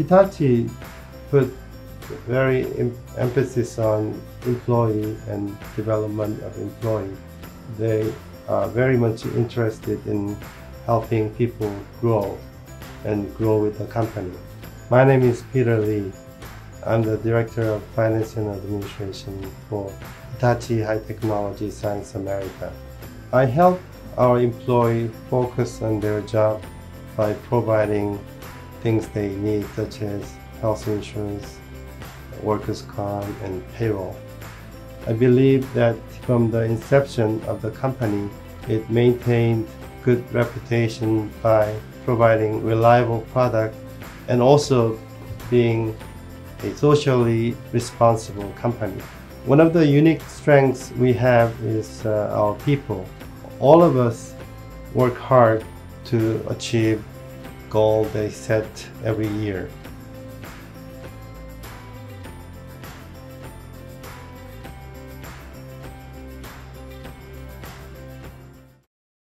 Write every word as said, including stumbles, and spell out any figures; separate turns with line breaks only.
Hitachi put very em emphasis on employee and development of employee. They are very much interested in helping people grow and grow with the company. My name is Peter Lee. I'm the Director of Finance and Administration for Hitachi High Technology Science America. I help our employees focus on their job by providing things they need, such as health insurance, workers' comp, and payroll. I believe that from the inception of the company, it maintained good reputation by providing reliable product and also being a socially responsible company. One of the unique strengths we have is uh, our people. All of us work hard to achieve goals they set every year.